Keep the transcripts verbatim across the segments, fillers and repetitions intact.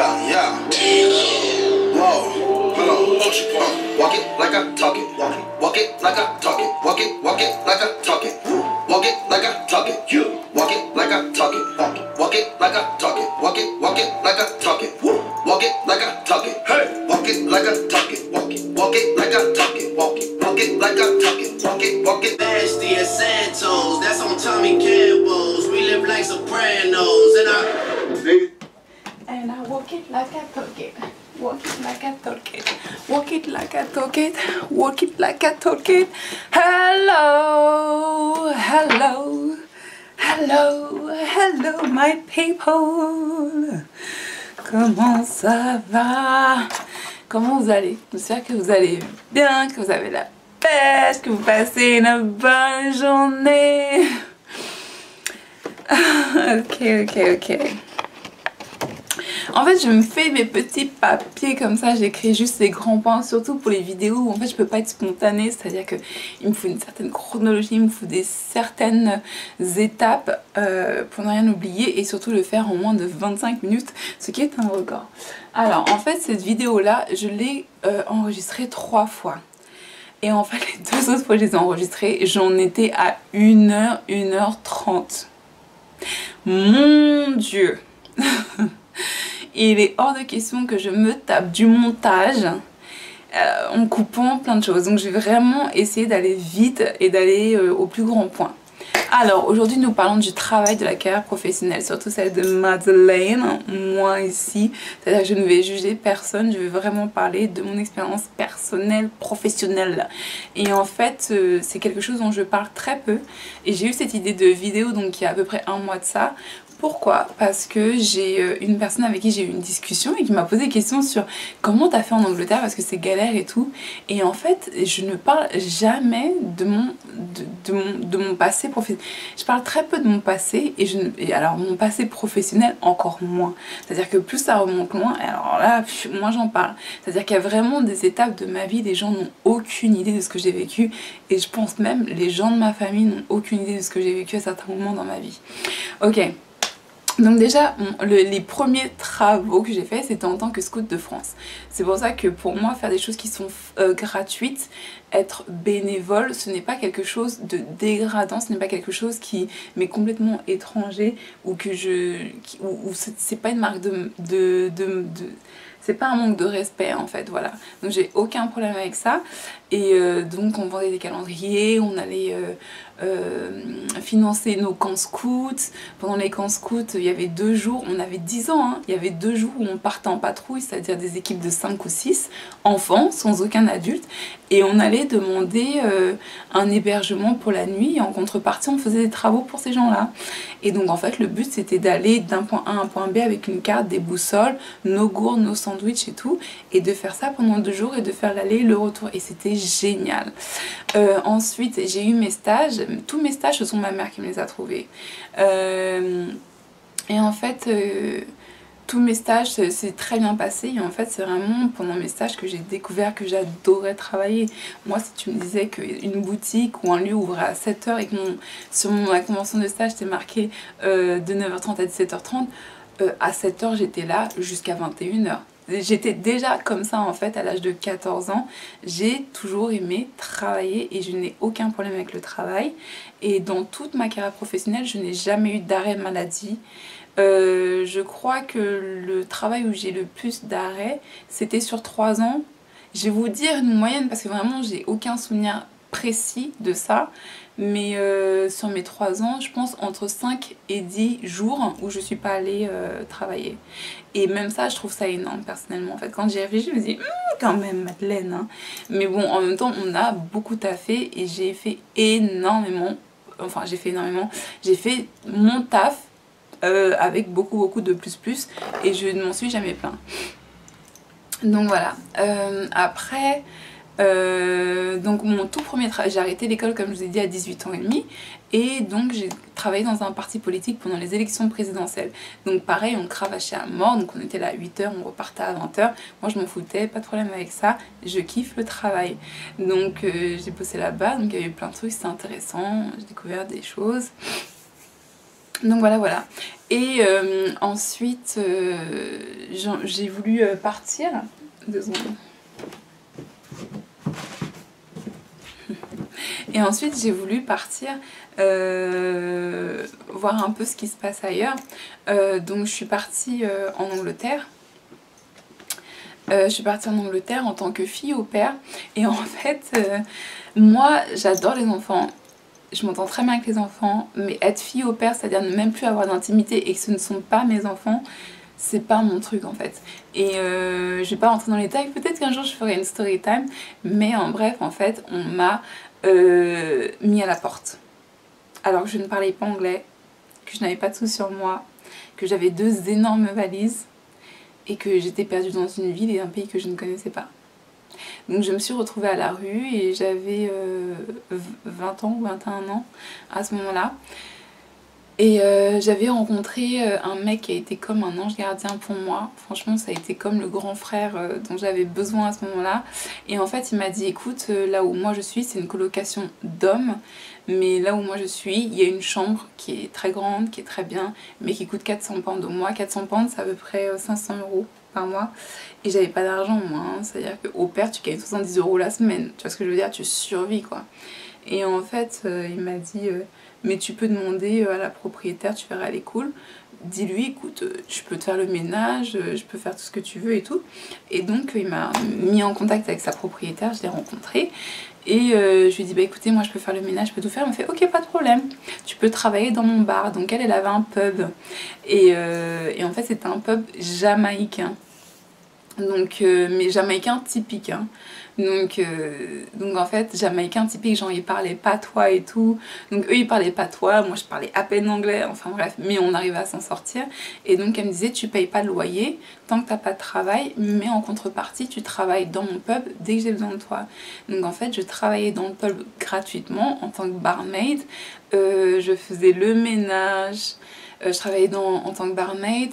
Yeah, yeah. Whoa, hold on. Uh, walk it like I talk it. Walk it, walk it like I talk it. Walk it, walk it like I talk it. Walk it like I talk it. You walk it like I talk it. Walk it, walk it like I talk it. Walk it, walk it like I talk it. Walk it like I talk it. Hey, walk it like I talk it. Walk it, walk it like I talk it. Walk it, walk it like I talk it. Walk it, walk it. Nasty and Santos, that's on Tommy Campbell's. We live like Sopranos, and I. And I walk it like I talk it. Walk it like I talk it. Walk it like I talk it. Walk it like I talk it. Hello, hello, hello, hello, my people. Comment ça va? Comment vous allez? J'espère que vous allez bien, que vous avez la pêche, que vous passez une bonne journée. Ok, ok, ok. En fait, je me fais mes petits papiers comme ça, j'écris juste les grands points, surtout pour les vidéos où en fait je peux pas être spontanée, c'est-à-dire que il me faut une certaine chronologie, il me faut des certaines étapes euh, pour ne rien oublier et surtout le faire en moins de vingt-cinq minutes, ce qui est un record. Alors en fait, cette vidéo-là, je l'ai euh, enregistrée trois fois. Et en fait, les deux autres fois que je les ai enregistrées, j'en étais à une heure, une heure trente. Mon Dieu. Il est hors de question que je me tape du montage euh, en coupant plein de choses. Donc je vais vraiment essayer d'aller vite et d'aller euh, au plus grand point. Alors aujourd'hui nous parlons du travail de la carrière professionnelle, surtout celle de Madeleine, moi ici. C'est-à-dire que je ne vais juger personne, je vais vraiment parler de mon expérience personnelle, professionnelle. Et en fait euh, c'est quelque chose dont je parle très peu. Et j'ai eu cette idée de vidéo donc il y a à peu près un mois de ça. Pourquoi? Parce que j'ai une personne avec qui j'ai eu une discussion et qui m'a posé des questions sur comment t'as fait en Angleterre parce que c'est galère et tout. Et en fait, je ne parle jamais de mon, de, de mon, de mon passé professionnel. Je parle très peu de mon passé et, je, et alors mon passé professionnel encore moins. C'est-à-dire que plus ça remonte loin, et alors là, moins j'en parle. C'est-à-dire qu'il y a vraiment des étapes de ma vie, les gens n'ont aucune idée de ce que j'ai vécu. Et je pense même les gens de ma famille n'ont aucune idée de ce que j'ai vécu à certains moments dans ma vie. Ok. Donc déjà, le, les premiers travaux que j'ai fait, c'était en tant que scout de France. C'est pour ça que pour moi, faire des choses qui sont euh, gratuites, être bénévole, ce n'est pas quelque chose de dégradant, ce n'est pas quelque chose qui m'est complètement étranger ou que je... Qui, ou, ou c'est pas une marque de... de, de, de c'est pas un manque de respect en fait, voilà. Donc j'ai aucun problème avec ça. Et euh, donc on vendait des calendriers, on allait euh, euh, financer nos camps scouts. Pendant les camps scouts, il y avait deux jours, on avait dix ans, hein, il y avait deux jours où on partait en patrouille, c'est-à-dire des équipes de cinq ou six enfants, sans aucun adulte. Et on allait demander euh, un hébergement pour la nuit et en contrepartie on faisait des travaux pour ces gens-là. Et donc en fait le but c'était d'aller d'un point A à un point B avec une carte, des boussoles, nos gourdes, nos sandwichs et tout. Et de faire ça pendant deux jours et de faire l'aller et le retour. Et c'était génial. Euh, ensuite j'ai eu mes stages. Tous mes stages ce sont ma mère qui me les a trouvés. Euh, et en fait... Euh, tous mes stages c'est très bien passé et en fait c'est vraiment pendant mes stages que j'ai découvert que j'adorais travailler. Moi si tu me disais qu'une boutique ou un lieu ouvrait à sept heures et que mon, sur ma convention de stage c'était marqué euh, de neuf heures trente à dix-sept heures trente, euh, à sept heures j'étais là jusqu'à vingt et une heures. J'étais déjà comme ça en fait à l'âge de quatorze ans. J'ai toujours aimé travailler et je n'ai aucun problème avec le travail. Et dans toute ma carrière professionnelle je n'ai jamais eu d'arrêt maladie. Euh, je crois que le travail où j'ai le plus d'arrêt c'était sur trois ans. Je vais vous dire une moyenne parce que vraiment j'ai aucun souvenir précis de ça, mais euh, sur mes trois ans je pense entre cinq et dix jours où je suis pas allée euh, travailler. Et même ça je trouve ça énorme personnellement en fait. Quand j'y réfléchis je me dis hm, quand même Madeleine hein. Mais bon en même temps on a beaucoup taffé et j'ai fait énormément, enfin j'ai fait énormément, j'ai fait mon taf Euh, avec beaucoup beaucoup de plus plus et je ne m'en suis jamais plaint. Donc voilà. Euh, après euh, donc mon tout premier travail, j'ai arrêté l'école comme je vous ai dit à dix-huit ans et demi et donc j'ai travaillé dans un parti politique pendant les élections présidentielles. Donc pareil on cravachait à mort, donc on était là à huit heures, on repartait à vingt heures. Moi je m'en foutais, pas de problème avec ça, je kiffe le travail. Donc euh, j'ai bossé là-bas, donc il y a eu plein de trucs, c'était intéressant, j'ai découvert des choses. Donc voilà voilà. Et euh, ensuite, euh, j'ai voulu partir. Deux secondes. Et ensuite, j'ai voulu partir euh, voir un peu ce qui se passe ailleurs. Euh, donc, je suis partie euh, en Angleterre. Euh, je suis partie en Angleterre en tant que fille au père. Et en fait, euh, moi, j'adore les enfants. Je m'entends très bien avec les enfants. Mais être fille au père, c'est-à-dire ne même plus avoir d'intimité et que ce ne sont pas mes enfants, c'est pas mon truc en fait. Et euh, je vais pas rentrer dans les détails. Peut-être qu'un jour, je ferai une story time. Mais en bref, en fait, on m'a euh, mis à la porte. Alors que je ne parlais pas anglais, que je n'avais pas de sous sur moi, que j'avais deux énormes valises. Et que j'étais perdue dans une ville et un pays que je ne connaissais pas. Donc je me suis retrouvée à la rue et j'avais euh, vingt ans ou vingt et un ans à ce moment-là. Et euh, j'avais rencontré un mec qui a été comme un ange gardien pour moi. Franchement, ça a été comme le grand frère euh, dont j'avais besoin à ce moment-là. Et en fait, il m'a dit, écoute, euh, là où moi je suis, c'est une colocation d'hommes. Mais là où moi je suis, il y a une chambre qui est très grande, qui est très bien, mais qui coûte quatre cents pounds au mois. quatre cents pounds, c'est à peu près cinq cents euros par mois. Et j'avais pas d'argent, moi. Hein. C'est-à-dire qu'au père, tu gagnes soixante-dix euros la semaine. Tu vois ce que je veux dire? Tu survis, quoi. Et en fait, euh, il m'a dit, euh, mais tu peux demander à la propriétaire, tu verras, elle est cool. Dis-lui, écoute, je peux te faire le ménage, je peux faire tout ce que tu veux et tout. Et donc, il m'a mis en contact avec sa propriétaire, je l'ai rencontrée. Et euh, je lui ai dit, bah écoutez, moi je peux faire le ménage, je peux tout faire. Elle m'a fait, ok, pas de problème, tu peux travailler dans mon bar. Donc elle, elle avait un pub. Et, euh, et en fait, c'était un pub jamaïcain. Donc, euh, mais jamaïcain typique. Hein. Donc, euh, donc en fait, jamaïcain typique, genre ils parlaient patois et tout. Donc eux ils parlaient patois, moi je parlais à peine anglais, enfin bref, mais on arrivait à s'en sortir. Et donc elle me disait, tu payes pas de loyer tant que t'as pas de travail, mais en contrepartie tu travailles dans mon pub dès que j'ai besoin de toi. Donc en fait je travaillais dans le pub gratuitement en tant que barmaid, euh, je faisais le ménage, euh, je travaillais dans, en tant que barmaid.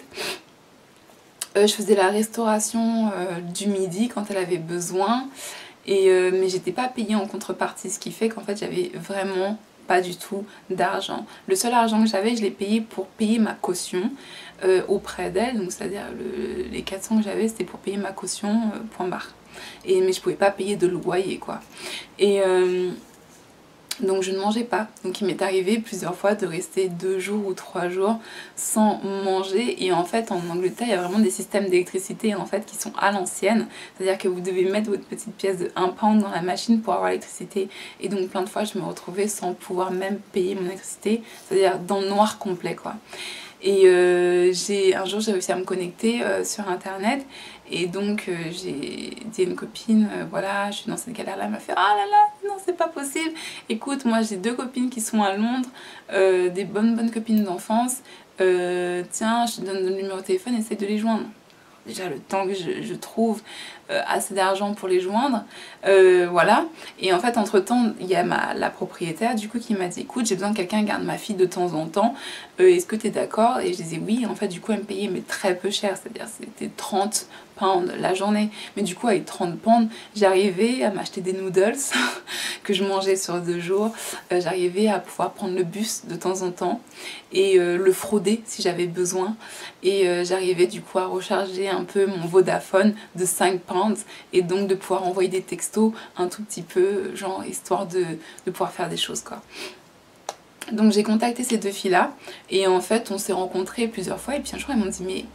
Euh, je faisais la restauration euh, du midi quand elle avait besoin, et, euh, mais j'étais pas payée en contrepartie, ce qui fait qu'en fait j'avais vraiment pas du tout d'argent. Le seul argent que j'avais, je l'ai payé pour payer ma caution euh, auprès d'elle, donc c'est-à-dire le, les quatre cents que j'avais c'était pour payer ma caution, euh, point barre. Et, mais je pouvais pas payer de loyer quoi. Et euh, donc je ne mangeais pas. Donc il m'est arrivé plusieurs fois de rester deux jours ou trois jours sans manger. Et en fait en Angleterre il y a vraiment des systèmes d'électricité en fait qui sont à l'ancienne. C'est-à-dire que vous devez mettre votre petite pièce de un pound dans la machine pour avoir l'électricité. Et donc plein de fois je me retrouvais sans pouvoir même payer mon électricité. C'est-à-dire dans le noir complet quoi. Et euh, j'ai un jour j'ai réussi à me connecter euh, sur internet. Et donc euh, j'ai dit à une copine, euh, voilà, je suis dans cette galère-là, elle m'a fait « Ah là là, non c'est pas possible, écoute, moi j'ai deux copines qui sont à Londres, euh, des bonnes bonnes copines d'enfance, euh, tiens, je te donne le numéro de téléphone, essaye de les joindre. » Déjà le temps que je, je trouve euh, assez d'argent pour les joindre, euh, voilà. Et en fait entre temps il y a ma, la propriétaire du coup qui m'a dit écoute j'ai besoin que quelqu'un garde ma fille de temps en temps, euh, est-ce que tu es d'accord? Et je disais oui, en fait du coup elle me payait mais très peu cher, c'est-à-dire c'était trente pounds la journée, mais du coup avec trente pounds j'arrivais à m'acheter des noodles que je mangeais sur deux jours, euh, j'arrivais à pouvoir prendre le bus de temps en temps et euh, le frauder si j'avais besoin, et euh, j'arrivais du coup à recharger un peu mon Vodafone de cinq pounds et donc de pouvoir envoyer des textos un tout petit peu, genre histoire de, de pouvoir faire des choses quoi. Donc j'ai contacté ces deux filles là et en fait on s'est rencontrés plusieurs fois et puis un jour elles m'ont dit mais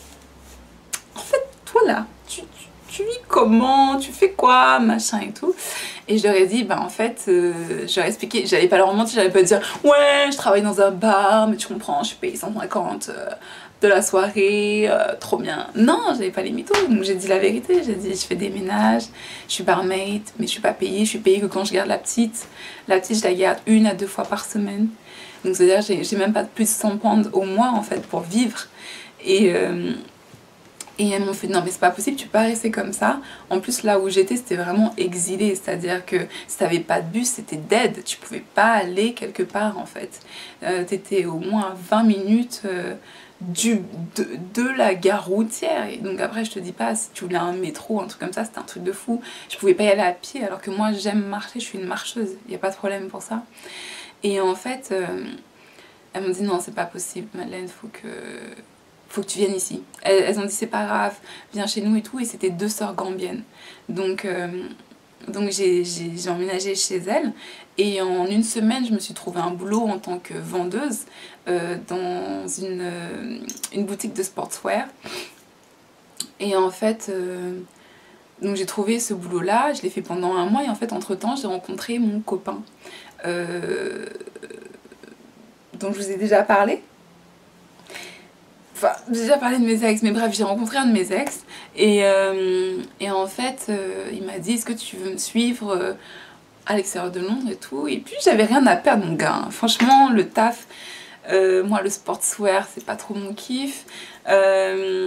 en fait toi là tu, tu, tu vis comment, tu fais quoi machin et tout, et je leur ai dit bah en fait euh, je leur ai expliqué, j'allais pas leur mentir, j'allais pas dire ouais je travaille dans un bar mais tu comprends je suis payée cent cinquante euh, de la soirée, euh, trop bien. Non, j'avais pas les mythos, donc j'ai dit la vérité, j'ai dit je fais des ménages, je suis barmaid, mais je suis pas payée, je suis payée que quand je garde la petite. La petite je la garde une à deux fois par semaine, donc c'est à dire j'ai même pas plus de cent pounds au mois en fait pour vivre. Et, euh, et elles m'ont fait non mais c'est pas possible, tu peux pas rester comme ça. En plus là où j'étais c'était vraiment exilé, c'est à dire que si t'avais pas de bus c'était dead, tu pouvais pas aller quelque part en fait. Euh, t'étais au moins à vingt minutes euh, Du, de, de la gare routière, et donc après je te dis pas si tu voulais un métro un truc comme ça c'était un truc de fou, je pouvais pas y aller à pied alors que moi j'aime marcher, je suis une marcheuse, il n'y a pas de problème pour ça. Et en fait euh, elles m'ont dit non, c'est pas possible, Madeleine, faut que, faut que tu viennes ici. Elles, elles ont dit c'est pas grave, viens chez nous et tout. Et c'était deux sœurs gambiennes. Donc, euh, donc j'ai emménagé chez elles. Et en une semaine, je me suis trouvé un boulot en tant que vendeuse euh, dans une, euh, une boutique de sportswear. Et en fait, euh, donc j'ai trouvé ce boulot-là, je l'ai fait pendant un mois. Et en fait, entre-temps, j'ai rencontré mon copain. Euh, dont je vous ai déjà parlé. Enfin, j'ai déjà parlé de mes ex, mais bref, j'ai rencontré un de mes ex. Et, euh, et en fait, euh, il m'a dit, est-ce que tu veux me suivre euh, à l'extérieur de Londres et tout. Et puis, j'avais rien à perdre, mon gars. Franchement, le taf, euh, moi, le sportswear, c'est pas trop mon kiff. Euh,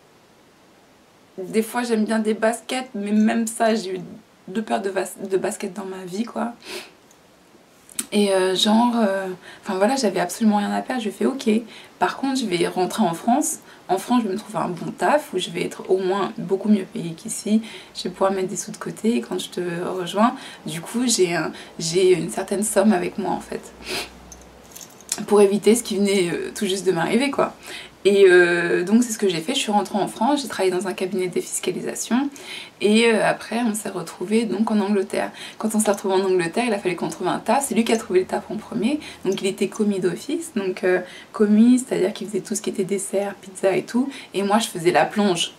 des fois, j'aime bien des baskets, mais même ça, j'ai eu deux paires de, de baskets dans ma vie, quoi. Et euh, genre, euh, enfin voilà, j'avais absolument rien à perdre, je fais ok. Par contre, je vais rentrer en France. En France, je vais me trouver un bon taf où je vais être au moins beaucoup mieux payée qu'ici. Je vais pouvoir mettre des sous de côté et quand je te rejoins, du coup, j'ai un, j'ai une certaine somme avec moi en fait. Pour éviter ce qui venait euh, tout juste de m'arriver quoi. Et euh, donc c'est ce que j'ai fait, je suis rentrée en France, j'ai travaillé dans un cabinet de défiscalisation et euh, après on s'est retrouvés donc en Angleterre. Quand on s'est retrouvés en Angleterre, il a fallu qu'on trouve un taf, c'est lui qui a trouvé le taf en premier, donc il était commis d'office, donc euh, commis, c'est-à-dire qu'il faisait tout ce qui était dessert, pizza et tout, et moi je faisais la plonge.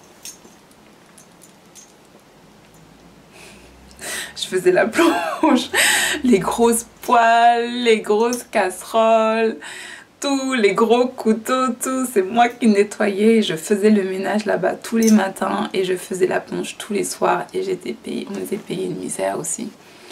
Je faisais la plonge, les grosses poêles, les grosses casseroles, tous les gros couteaux, tout, c'est moi qui nettoyais. Je faisais le ménage là-bas tous les matins et je faisais la plonge tous les soirs et j'étais payée, on était payé une misère aussi.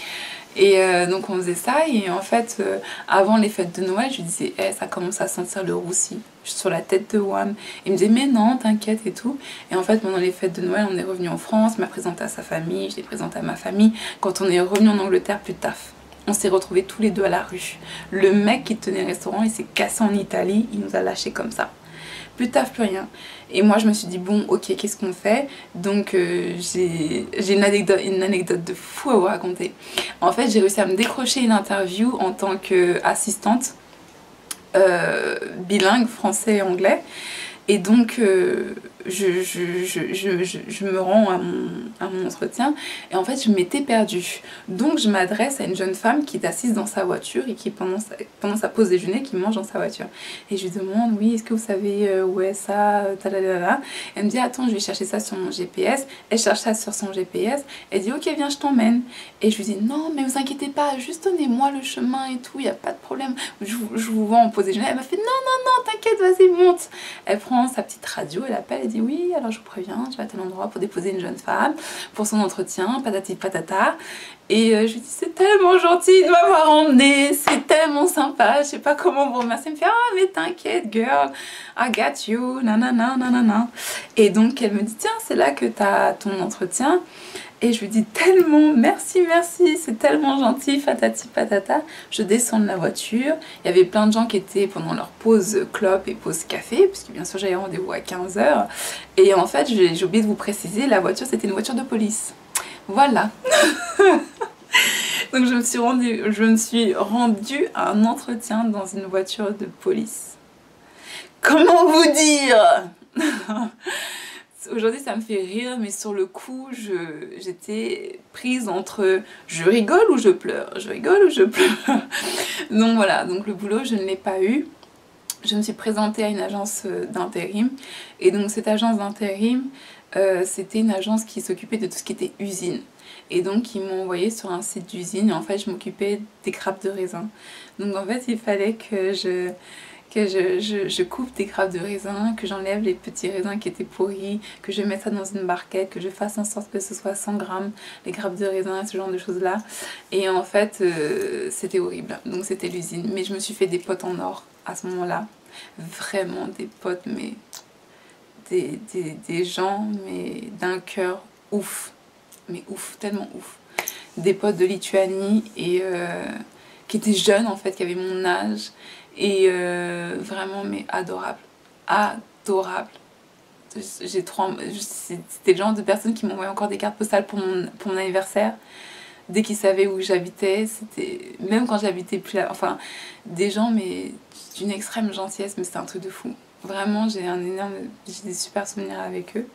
Et euh, donc on faisait ça et en fait euh, avant les fêtes de Noël je lui disais hey, ça commence à sentir le roussi sur la tête de Wham. Il me disait mais non t'inquiète et tout. Et en fait pendant les fêtes de Noël on est revenu en France, il m'a présenté à sa famille, je l'ai présenté à ma famille. Quand on est revenu en Angleterre, plus de taf. On s'est retrouvés tous les deux à la rue. Le mec qui tenait le restaurant il s'est cassé en Italie, il nous a lâchés comme ça. Plus de taf, plus rien. Et moi je me suis dit bon ok qu'est-ce qu'on fait. Donc euh, j'ai une anecdote, une anecdote de fou à vous raconter. En fait j'ai réussi à me décrocher une interview en tant qu'assistante euh, bilingue français et anglais. Et donc euh, je, je, je, je, je, je me rends à mon, à mon entretien et en fait je m'étais perdue. Donc je m'adresse à une jeune femme qui est assise dans sa voiture et qui pendant sa, pendant sa pause déjeuner qui mange dans sa voiture. Et je lui demande oui est-ce que vous savez euh, où est ça, talalala. Elle me dit attends je vais chercher ça sur mon G P S. Elle cherche ça sur son G P S. Elle dit ok viens je t'emmène. Et je lui dis non mais vous inquiétez pas juste donnez-moi le chemin et tout, il n'y a pas de problème. Je, je vous vois en pause déjeuner. Elle m'a fait non non non t'inquiète vas-y monte. Elle prend sa petite radio, elle appelle, elle dit oui alors je vous préviens je vais à tel endroit pour déposer une jeune femme pour son entretien, patati patata. Et euh, je lui dis c'est tellement gentil de m'avoir emmené, c'est tellement sympa, je sais pas comment vous remercier. Elle me fait ah mais t'inquiète girl, I got you, nanana nanana. Et donc elle me dit tiens c'est là que t'as ton entretien. Et je lui dis tellement merci merci c'est tellement gentil patati patata. Je descends de la voiture, il y avait plein de gens qui étaient pendant leur pause clope et pause café puisque bien sûr j'avais rendez-vous à quinze heures. Et en fait j'ai oublié de vous préciser, la voiture c'était une voiture de police. Voilà. Donc je me suis rendue, je me suis rendue à un entretien dans une voiture de police. Comment vous dire? Aujourd'hui ça me fait rire mais sur le coup j'étais prise entre je rigole ou je pleure, je rigole ou je pleure. Donc voilà, donc le boulot je ne l'ai pas eu. Je me suis présentée à une agence d'intérim et donc cette agence d'intérim euh, c'était une agence qui s'occupait de tout ce qui était usine. Et donc ils m'ont envoyé sur un site d'usine et en fait je m'occupais des grappes de raisin. Donc en fait il fallait que je... que je, je, je coupe des grappes de raisin, que j'enlève les petits raisins qui étaient pourris, que je mette ça dans une barquette, que je fasse en sorte que ce soit cent grammes, les grappes de raisin, ce genre de choses là. Et en fait, euh, c'était horrible. Donc c'était l'usine. Mais je me suis fait des potes en or à ce moment-là. Vraiment des potes, mais des, des, des gens, mais d'un cœur ouf. Mais ouf, tellement ouf. Des potes de Lituanie et euh, qui étaient jeunes en fait, qui avaient mon âge. Et euh, vraiment mais adorable, adorable. J'ai trop, c'était le genre de personnes qui m'envoyaient encore des cartes postales pour mon, pour mon anniversaire. dès qu'ils savaient où j'habitais, c'était même quand j'habitais plus là, enfin des gens mais d'une extrême gentillesse, mais c'était un truc de fou. Vraiment, j'ai un énorme, j'ai des super souvenirs avec eux.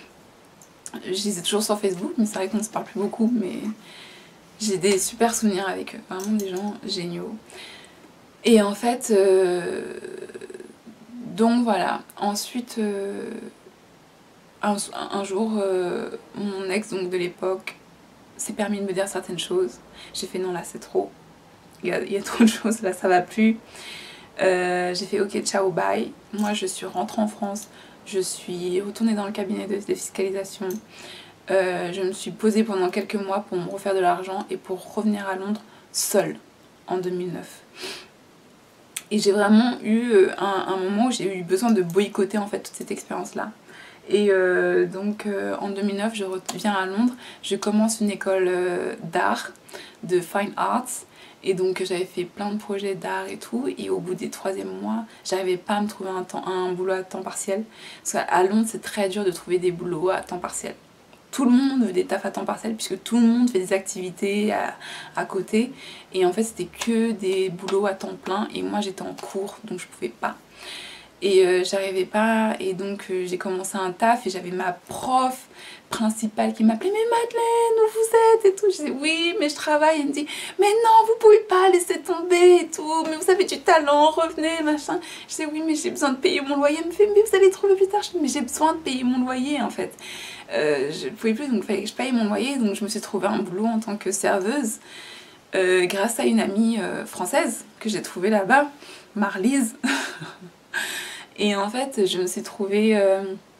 Je les ai toujours sur Facebook, mais c'est vrai qu'on ne se parle plus beaucoup, mais j'ai des super souvenirs avec eux, vraiment des gens géniaux. Et en fait, euh, donc voilà, ensuite, euh, un, un jour, euh, mon ex donc, de l'époque s'est permis de me dire certaines choses. J'ai fait non, là c'est trop, il y a, il y a trop de choses, là ça va plus. Euh, j'ai fait ok, ciao, bye. Moi je suis rentrée en France, je suis retournée dans le cabinet de défiscalisation. Euh, je me suis posée pendant quelques mois pour me refaire de l'argent et pour revenir à Londres seule en deux mille neuf. Et j'ai vraiment eu un, un moment où j'ai eu besoin de boycotter en fait toute cette expérience là. Et euh, donc euh, en deux mille neuf je reviens à Londres, je commence une école euh, d'art, de fine arts. Et donc j'avais fait plein de projets d'art et tout, et au bout des troisième mois, j'arrivais pas à me trouver un, temps, un boulot à temps partiel. Parce qu'à Londres c'est très dur de trouver des boulots à temps partiel. Tout le monde veut des tafs à temps partiel puisque tout le monde fait des activités à, à côté. Et en fait c'était que des boulots à temps plein et moi j'étais en cours donc je pouvais pas. Et euh, j'arrivais pas et donc euh, j'ai commencé un taf et j'avais ma prof principale qui m'appelait mais Madeleine où vous êtes et tout. Je disais oui mais je travaille. Elle me dit mais non vous pouvez pas laisser tomber et tout, mais vous avez du talent, revenez machin. Je disais oui mais j'ai besoin de payer mon loyer. Elle me fait mais vous allez trouver plus tard. Je dis mais j'ai besoin de payer mon loyer en fait. Euh, je pouvais plus donc il fallait que je paye mon loyer donc je me suis trouvé un boulot en tant que serveuse euh, grâce à une amie euh, française que j'ai trouvée là-bas, Marlise. Et en fait je me suis trouvée euh,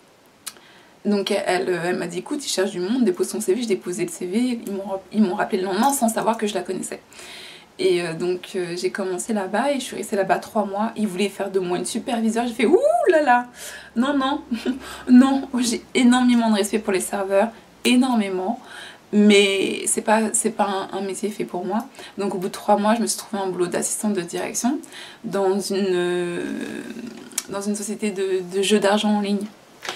donc elle, elle m'a dit écoute il cherche du monde, dépose son C V, j'ai déposé le C V, ils m'ont rappelé le lendemain sans savoir que je la connaissais. Et euh, donc euh, j'ai commencé là-bas et je suis restée là-bas trois mois. Ils voulaient faire de moi une superviseure. J'ai fait ouh là là, non non, non. J'ai énormément de respect pour les serveurs, énormément. Mais c'est pas, c'est pas un, un métier fait pour moi. Donc au bout de trois mois, je me suis trouvée un boulot d'assistante de direction dans une, euh, dans une société de, de jeux d'argent en ligne.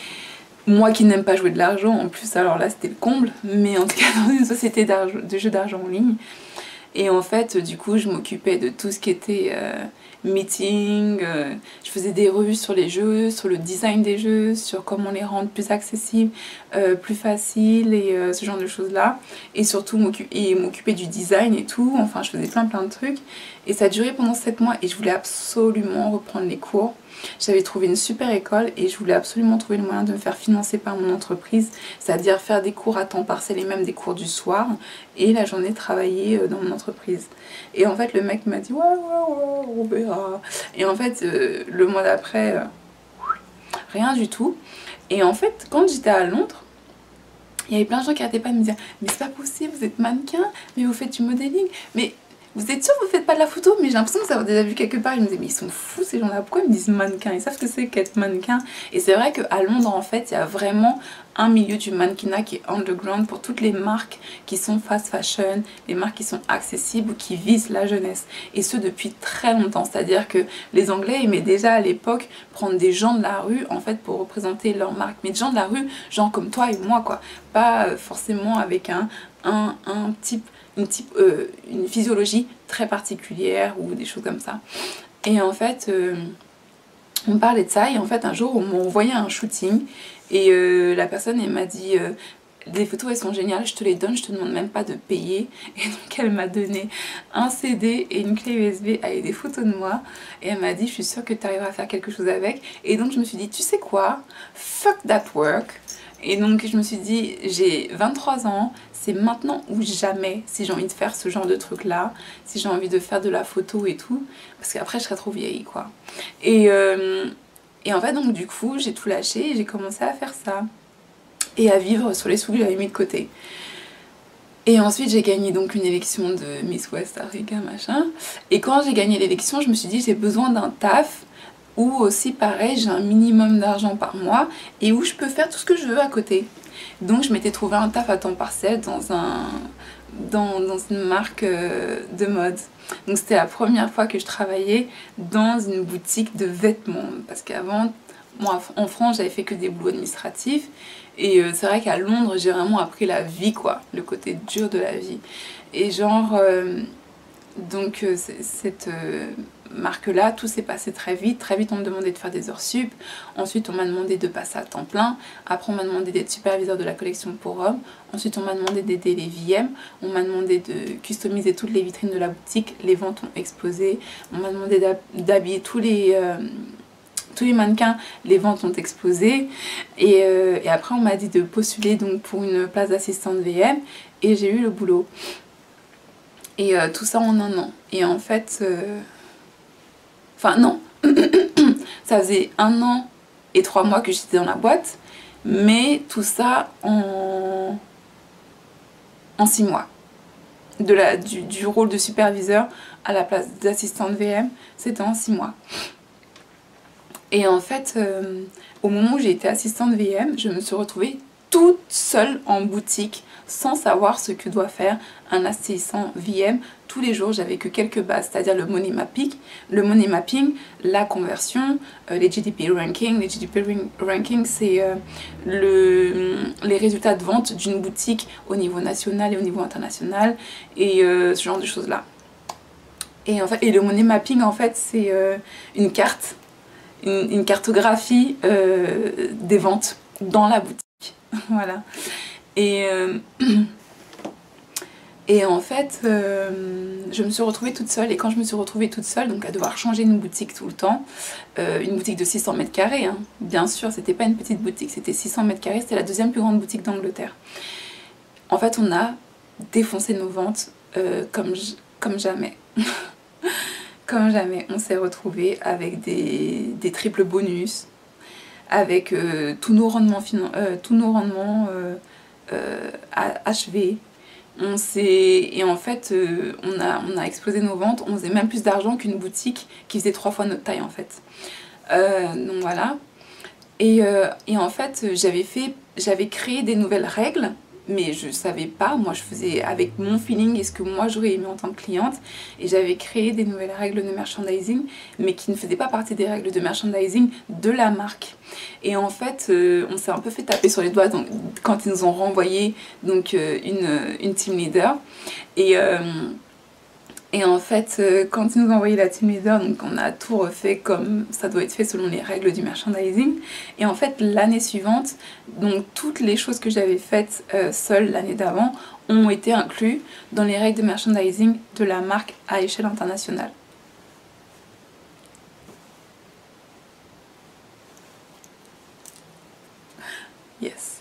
Moi qui n'aime pas jouer de l'argent en plus, alors là c'était le comble. Mais en tout cas dans une société de jeux d'argent en ligne. Et en fait, du coup, je m'occupais de tout ce qui était euh, meeting, euh, je faisais des revues sur les jeux, sur le design des jeux, sur comment les rendre plus accessibles, euh, plus faciles et euh, ce genre de choses-là. Et surtout m'occuper du design et tout, enfin je faisais plein plein de trucs. Et ça a duré pendant sept mois et je voulais absolument reprendre les cours. J'avais trouvé une super école et je voulais absolument trouver le moyen de me faire financer par mon entreprise, c'est-à-dire faire des cours à temps partiel et même des cours du soir et la journée travailler dans mon entreprise. Et en fait le mec m'a dit ouais ouais ouais on verra. Et en fait euh, le mois d'après euh, rien du tout. Et en fait quand j'étais à Londres, il y avait plein de gens qui arrêtaient pas de me dire mais c'est pas possible, vous êtes mannequin, mais vous faites du modeling, mais vous êtes sûr que vous faites pas de la photo? Mais j'ai l'impression que ça déjà vu quelque part. Je me disais mais ils sont fous ces gens-là, pourquoi ils me disent mannequin? Ils savent ce que c'est qu'être mannequin. Et c'est vrai qu'à Londres en fait il y a vraiment un milieu du mannequinat qui est underground pour toutes les marques qui sont fast fashion, les marques qui sont accessibles ou qui visent la jeunesse. Et ce depuis très longtemps, c'est-à-dire que les Anglais aimaient déjà à l'époque prendre des gens de la rue en fait pour représenter leur marque. Mais des gens de la rue, gens comme toi et moi quoi, pas forcément avec un, un, un type Une, type, euh, une physiologie très particulière ou des choses comme ça. Et en fait, euh, on parlait de ça et en fait un jour on m'a envoyé un shooting et euh, la personne elle m'a dit euh, les photos elles sont géniales, je te les donne, je te demande même pas de payer. Et donc elle m'a donné un C D et une clé U S B avec des photos de moi et elle m'a dit je suis sûre que tu arriveras à faire quelque chose avec. Et donc je me suis dit tu sais quoi, fuck that work. Et donc je me suis dit j'ai vingt-trois ans, c'est maintenant ou jamais si j'ai envie de faire ce genre de truc là, si j'ai envie de faire de la photo et tout, parce qu'après je serais trop vieille quoi. Et, euh, et en fait donc du coup j'ai tout lâché et j'ai commencé à faire ça et à vivre sur les sous que j'avais mis de côté. Et ensuite j'ai gagné donc une élection de Miss West Africa machin, et quand j'ai gagné l'élection je me suis dit j'ai besoin d'un taf où aussi pareil j'ai un minimum d'argent par mois et où je peux faire tout ce que je veux à côté. Donc je m'étais trouvé un taf à temps partiel dans, un, dans, dans une marque de mode. Donc c'était la première fois que je travaillais dans une boutique de vêtements parce qu'avant moi en France j'avais fait que des boulots administratifs et euh, c'est vrai qu'à Londres j'ai vraiment appris la vie quoi, le côté dur de la vie. Et genre euh, donc euh, cette euh, marque là, tout s'est passé très vite, très vite on me demandait de faire des heures sup, ensuite on m'a demandé de passer à temps plein, après on m'a demandé d'être superviseur de la collection pour hommes, ensuite on m'a demandé d'aider les V M, on m'a demandé de customiser toutes les vitrines de la boutique, les ventes ont explosé, on m'a demandé d'habiller tous les... Euh, tous les mannequins, les ventes ont explosé et, euh, et après on m'a dit de postuler donc pour une place d'assistante V M et j'ai eu le boulot. Et euh, tout ça en un an. Et en fait, euh... enfin non, ça faisait un an et trois mois que j'étais dans la boîte, mais tout ça en, en six mois. De la, du, du rôle de superviseur à la place d'assistante V M, c'était en six mois. Et en fait, euh, au moment où j'ai été assistante V M, je me suis retrouvée toute seule en boutique sans savoir ce que doit faire un assistant V M. Tous les jours, j'avais que quelques bases, c'est-à-dire le money mapping, le money mapping, la conversion, euh, les G D P ranking. Les G D P ranking, c'est euh, le, les résultats de vente d'une boutique au niveau national et au niveau international et euh, ce genre de choses-là. Et, en fait, et le money mapping, en fait, c'est euh, une carte. Une, une cartographie euh, des ventes dans la boutique. Voilà. Et, euh, et en fait, euh, je me suis retrouvée toute seule. Et quand je me suis retrouvée toute seule, donc à devoir changer une boutique tout le temps, euh, une boutique de six cents mètres carrés, hein, bien sûr, c'était pas une petite boutique, c'était six cents mètres carrés, c'était la deuxième plus grande boutique d'Angleterre. En fait, on a défoncé nos ventes euh, comme, comme jamais. Comme jamais, on s'est retrouvés avec des, des triples bonus, avec euh, tous nos rendements, euh, tous nos rendements euh, euh, achevés. On s'est et en fait, euh, on, a, on a explosé nos ventes, on faisait même plus d'argent qu'une boutique qui faisait trois fois notre taille en fait. Euh, donc voilà. Et, euh, et en fait, j'avais fait, j'avais créé des nouvelles règles. Mais je savais pas, moi je faisais avec mon feeling et ce que moi j'aurais aimé en tant que cliente et j'avais créé des nouvelles règles de merchandising mais qui ne faisaient pas partie des règles de merchandising de la marque. Et en fait euh, on s'est un peu fait taper sur les doigts donc, quand ils nous ont renvoyé donc, euh, une, une team leader et euh, Et en fait, euh, quand ils nous ont envoyé la team leader, donc on a tout refait comme ça doit être fait selon les règles du merchandising. Et en fait, l'année suivante, donc toutes les choses que j'avais faites euh, seule l'année d'avant ont été incluses dans les règles de merchandising de la marque à échelle internationale. Yes.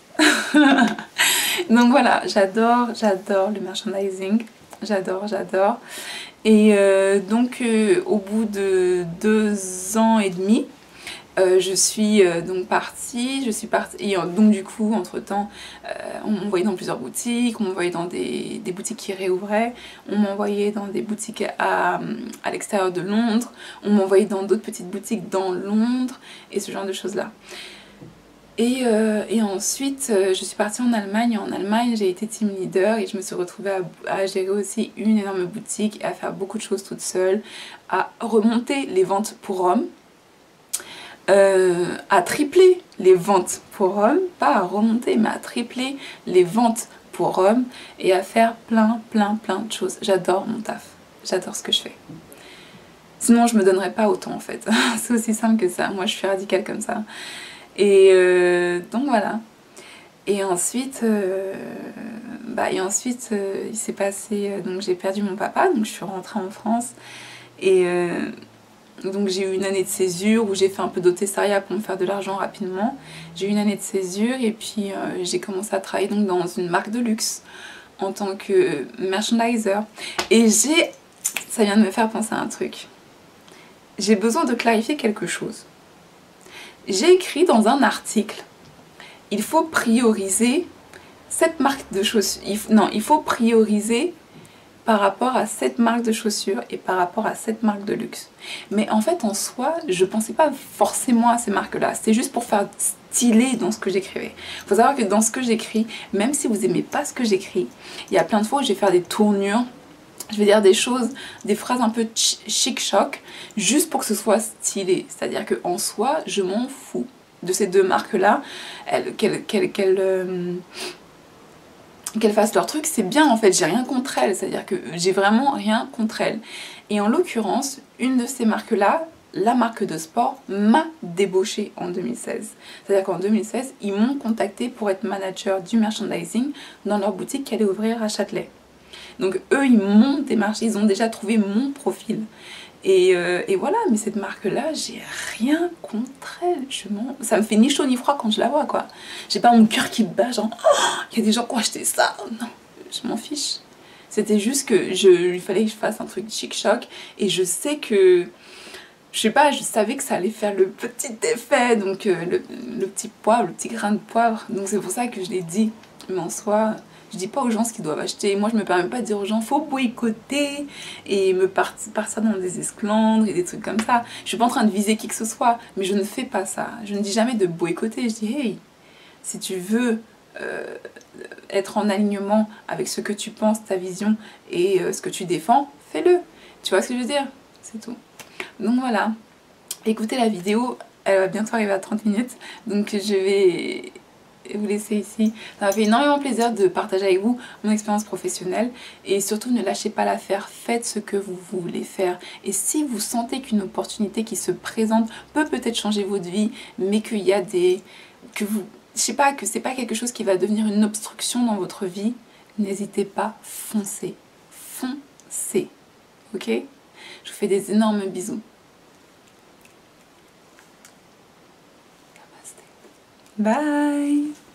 Donc voilà, j'adore, j'adore le merchandising. J'adore, j'adore. Et euh, donc euh, au bout de deux ans et demi, euh, je suis euh, donc partie, je suis partie, et euh, donc du coup, entre temps, euh, on m'envoyait dans plusieurs boutiques, on m'envoyait dans des, des boutiques qui réouvraient, on m'envoyait dans des boutiques à, à l'extérieur de Londres, on m'envoyait dans d'autres petites boutiques dans Londres, et ce genre de choses-là. Et, euh, et ensuite, euh, je suis partie en Allemagne. En Allemagne, j'ai été team leader et je me suis retrouvée à, à gérer aussi une énorme boutique, à faire beaucoup de choses toute seule, à remonter les ventes pour hommes, euh, à tripler les ventes pour hommes, pas à remonter, mais à tripler les ventes pour hommes et à faire plein, plein, plein de choses. J'adore mon taf, j'adore ce que je fais. Sinon, je me donnerais pas autant en fait. C'est aussi simple que ça. Moi, je suis radicale comme ça. Et euh, donc voilà. Et ensuite, euh, bah, et ensuite euh, il s'est passé, euh, donc j'ai perdu mon papa, donc je suis rentrée en France. Et euh, donc j'ai eu une année de césure où j'ai fait un peu d'hôtessariat pour me faire de l'argent rapidement. J'ai eu une année de césure et puis euh, j'ai commencé à travailler donc dans une marque de luxe en tant que merchandiser. Et j'ai, ça vient de me faire penser à un truc. J'ai besoin de clarifier quelque chose. J'ai écrit dans un article, il faut prioriser cette marque de chaussures, il, non, il faut prioriser par rapport à cette marque de chaussures et par rapport à cette marque de luxe. Mais en fait, en soi, je ne pensais pas forcément à ces marques-là, c'était juste pour faire stylé dans ce que j'écrivais. Il faut savoir que dans ce que j'écris, même si vous n'aimez pas ce que j'écris, il y a plein de fois où je vais faire des tournures, je vais dire des choses, des phrases un peu chic-choc, juste pour que ce soit stylé. C'est-à-dire qu'en soi, je m'en fous. de ces deux marques-là, qu'elles qu'elles, qu'elles, euh, qu'elles fassent leur truc, c'est bien en fait, j'ai rien contre elles, c'est-à-dire que j'ai vraiment rien contre elles. Et en l'occurrence, une de ces marques-là, la marque de sport, m'a débauchée en deux mille seize. C'est-à-dire qu'en deux mille seize, ils m'ont contacté pour être manager du merchandising dans leur boutique qui allait ouvrir à Châtelet. Donc eux, ils m'ont démarché, ils ont déjà trouvé mon profil. Et, euh, et voilà, mais cette marque-là, j'ai rien contre elle. Je ça me fait ni chaud ni froid quand je la vois, quoi. J'ai pas mon cœur qui bat, genre, oh, il y a des gens qui ont acheté ça. Non, je m'en fiche. C'était juste que je, il fallait que je fasse un truc chic-choc. Et je sais que, je sais pas, je savais que ça allait faire le petit effet, donc euh, le, le petit poivre, le petit grain de poivre. Donc c'est pour ça que je l'ai dit. Mais en soi, je dis pas aux gens ce qu'ils doivent acheter. Moi, je me permets pas de dire aux gens faut boycotter et me partir, partir dans des esclandres et des trucs comme ça. Je suis pas en train de viser qui que ce soit, mais je ne fais pas ça. Je ne dis jamais de boycotter. Je dis hey, si tu veux euh, être en alignement avec ce que tu penses, ta vision et euh, ce que tu défends, fais-le. Tu vois ce que je veux dire? C'est tout. Donc voilà. Écoutez la vidéo. Elle va bientôt arriver à trente minutes. Donc je vais vous laisser ici. Ça m'a fait énormément plaisir de partager avec vous mon expérience professionnelle et surtout ne lâchez pas l'affaire, faites ce que vous voulez faire et si vous sentez qu'une opportunité qui se présente peut peut-être changer votre vie mais qu'il y a des... que vous... je sais pas, que c'est pas quelque chose qui va devenir une obstruction dans votre vie, n'hésitez pas, foncez. Foncez. Ok? Je vous fais des énormes bisous. Bye!